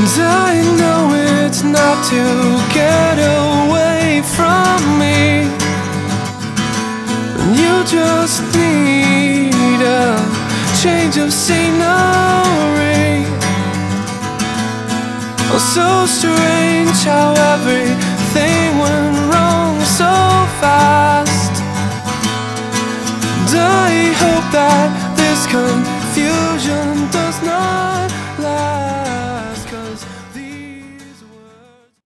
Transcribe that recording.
And I know it's not to get away from me, and you just need a change of scenery. Oh, so strange how everything went wrong so fast. And I hope that